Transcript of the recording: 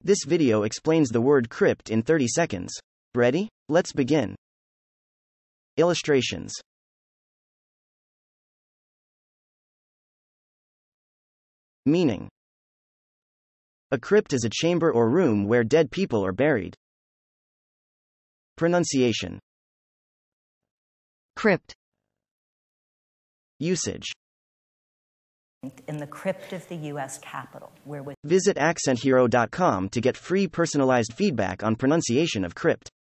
This video explains the word KRYPT in 30 seconds. Ready? Let's begin. Illustrations. Meaning. A crypt is a chamber or room where dead people are buried. Pronunciation. KRYPT. Usage. In the crypt of the U.S. Capitol, where Visit accenthero.com to get free personalized feedback on pronunciation of KRYPT.